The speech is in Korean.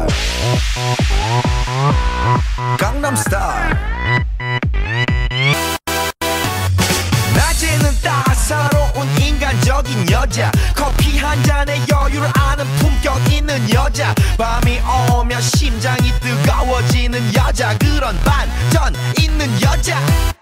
강남 스타일. 낮에는 따사로운 인간적인 여자, 커피 한 잔에 여유를 아는 품격 있는 여자, 밤이 오면 심장이 뜨거워지는 여자, 그런 반전 있는 여자.